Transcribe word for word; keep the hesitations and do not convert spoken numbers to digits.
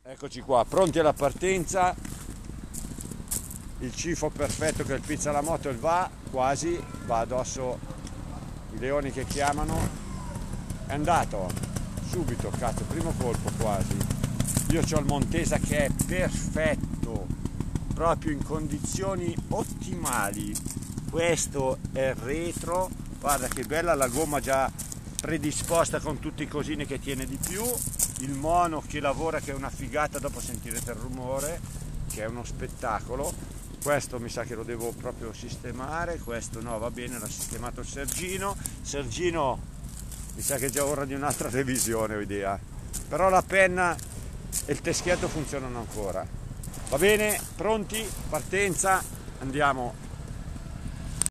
Eccoci qua, pronti alla partenza. Il cifo perfetto che il pizza alla moto va, quasi, va addosso i leoni che chiamano. È andato, subito, cazzo, primo colpo quasi. Io ho il Montesa che è perfetto, proprio in condizioni ottimali. Questo è il retro, guarda che bella la gomma già predisposta con tutti i cosini che tiene di più, il mono che lavora, che è una figata, dopo sentirete il rumore, che è uno spettacolo. Questo mi sa che lo devo proprio sistemare, questo no, va bene, l'ha sistemato il Sergino. Sergino mi sa che è già ora di un'altra revisione, ho idea, però la penna e il teschietto funzionano ancora. Va bene, pronti, partenza, andiamo.